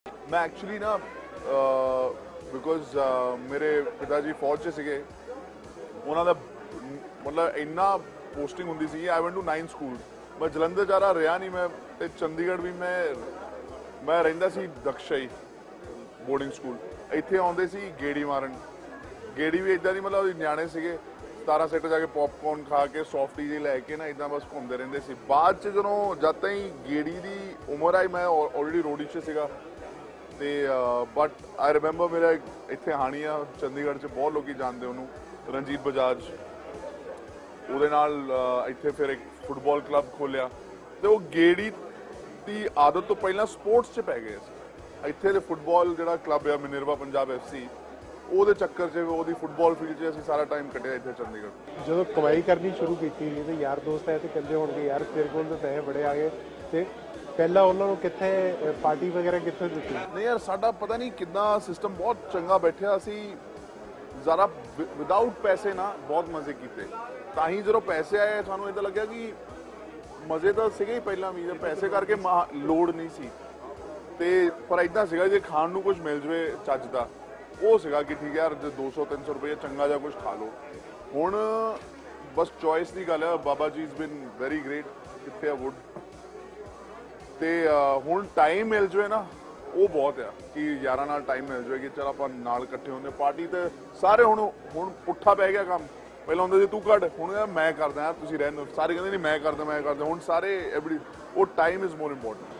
मैं एक्चुअली ना बिकॉज मेरे पिताजी फौज 'ਚ ਸੀਗੇ ਉਹਨਾਂ ਦਾ ਮਤਲਬ ਇੰਨਾ ਪੋਸਟਿੰਗ ਹੁੰਦੀ ਸੀ ਆਈ ਵੈਂਟ ਟੂ 9 ਸਕੂਲ ਮੈਂ ਜਲੰਧਰ ਜਾ ਰਿਹਾ ਨਹੀਂ ਮੈਂ ਤੇ ਚੰਡੀਗੜ੍ਹ ਵੀ ਮੈਂ ਰਹਿੰਦਾ ਸੀ ਦਕਸ਼ਈ ਬੋਰਡਿੰਗ ਸਕੂਲ ਇੱਥੇ ਆਉਂਦੇ ਸੀ ਗੇੜੀ ਮਾਰਨ ਗੇੜੀ ਵੀ ਇਦਾਂ ਦੀ ਮਤਲਬ ਨਿਆਣੇ ਸੀਗੇ 17 ਸੈਕਟਰ ਜਾ ਕੇ ਪੌਪਕੌਰਨ ਖਾ ਕੇ ਸੌਫਟੀ ਜਿਹੀ ਲੈ ਕੇ ਨਾ ਇਦਾਂ ਬਸ ਘੁੰਮਦੇ ਰਹਿੰਦੇ ਸੀ ਬਾਅਦ 'ਚ ਜਦੋਂ ਜਦ ਤਾਈਂ ਗੇੜੀ ਦੀ ਉਮਰ ਆਈ ਮੈਂ ਆਲਰੇਡੀ ਰੋਡੀ 'ਚ ਸੀਗਾ ਤੇ ਬਟ ਆਈ ਰਿਮੈਂਬਰ ਮੇਰਾ ਇੱਥੇ ਹਾਣੀ ਆ ਚੰਡੀਗੜ੍ਹ 'ਚ ਬਹੁਤ ਲੋਕੀ ਜਾਣਦੇ ਉਹਨੂੰ ਰਣਜੀਤ ਬਜਾਜ ਉਹਦੇ ਨਾਲ ਇੱਥੇ ਫਿਰ ਇੱਕ ਫੁੱਟਬਾਲ ਕਲੱਬ ਖੋਲਿਆ ਤੇ ਉਹ ਗੇੜੀ ਦੀ ਆਦਤ ਤੋਂ ਪਹਿਲਾਂ ਸਪੋਰਟਸ 'ਚ ਪੈ ਗਏ ਸੀ ਇੱਥੇ ਦੇ ਫੁੱਟਬਾਲ ਜਿਹੜਾ ਕਲੱਬ ਆ ਮਿਨਰਵਾ ਪੰਜਾਬ FC ਉਹਦੇ ਚੱਕਰ 'ਚ ਉਹਦੀ ਫੁੱਟਬਾਲ ਫੀਲਡ 'ਚ ਅਸੀਂ ਸਾਰਾ ਟਾਈਮ ਕੱਢਿਆ ਇੱਥੇ ਚੰਡੀਗੜ੍ਹ ਜਦੋਂ ਕਮਾਈ ਕਰਨੀ ਸ਼ੁਰੂ ਕੀਤੀ ਨਹੀਂ ਤੇ ਯਾਰ ਦੋਸਤ ਆਏ ਤੇ ਕਹਿੰਦੇ ਹੋਣਗੇ ਯਾਰ ਤੇਰੇ ਕੋਲ ਤਾਂ ਪੈਸੇ ਬੜੇ ਆ ਗਏ ਤੇ ਪਹਿਲਾਂ ਉਹਨਾਂ ਨੂੰ ਕਿੱਥੇ ਪਾਰਟੀ ਵਗੈਰਾ ਕਿੱਥੇ ਦਿੱਤੀ ਨਹੀਂ ਯਾਰ ਸਾਡਾ ਪਤਾ ਨਹੀਂ ਕਿੱਦਾਂ ਸਿਸਟਮ ਬਹੁਤ ਚੰਗਾ ਬੈਠਿਆ ਅਸੀਂ ਜ਼ਰਾ ਵਿਦਆਊਟ ਪੈਸੇ ਨਾ ਬਹੁਤ ਮਜ਼ੇ ਕੀਤੇ ਤਾਂ ਹੀ ਜਦੋਂ ਪੈਸੇ ਆਏ ਸਾਨੂੰ ਇਦਾਂ ਲੱਗਿਆ ਕਿ ਮਜ਼ੇ ਤਾਂ ਸੀਗੇ ਹੀ ਪਹਿਲਾਂ ਵੀ ਪੈਸੇ ਕਰਕੇ ਲੋੜ ਨਹੀਂ ਸੀ ਤੇ ਪਰ ਇਦਾਂ ਸੀਗਾ ਜੇ ਖਾਣ ਨੂੰ ਕੁਝ ਮਿਲ ਜਵੇ ਚੱਜ ਦਾ ਉਹ ਸੀਗਾ ਕਿ ਠੀਕ ਹੈ ਯਾਰ 200-300 ਰੁਪਏ ਚੰਗਾ ਜਿਹਾ ਕੁਝ ਖਾ ਲਓ ਹੁਣ ਬਸ ਚੋਇਸ ਦੀ ਗੱਲ ਹੈ ਬਾਬਾ ਜੀ ਇਜ਼ ਬਿਨ ਵੈਰੀ ਗ੍ਰੇਟ ਕਿੱਥੇ ਆ ਵੁੱਡ ਤੇ ਹੁਣ ਟਾਈਮ ਮਿਲ ਜਵੇ ਨਾ ਉਹ ਬਹੁਤ ਆ ਕਿ ਯਾਰਾਂ ਨਾਲ ਟਾਈਮ ਮਿਲ ਜਾਵੇ ਕਿ ਚਲ ਆਪਾਂ ਨਾਲ ਇਕੱਠੇ ਹੁੰਦੇ ਪਾਰਟੀ ਤੇ ਸਾਰੇ ਹੁਣ ਪੁੱਠਾ ਪੈ ਗਿਆ ਕੰਮ ਪਹਿਲਾਂ ਹੁੰਦਾ ਸੀ ਤੂੰ ਕੱਢ ਹੁਣ ਯਾਰ ਮੈਂ ਕਰਦਾ ਯਾਰ ਤੁਸੀਂ ਰਹਿਣ ਸਾਰੇ ਕਹਿੰਦੇ ਨਹੀਂ ਮੈਂ ਕਰਦਾ ਹੁਣ ਸਾਰੇ ਐਵਰੀ ਉਹ ਟਾਈਮ ਇਜ਼ ਮੋਰ ਇੰਪੋਰਟੈਂਟ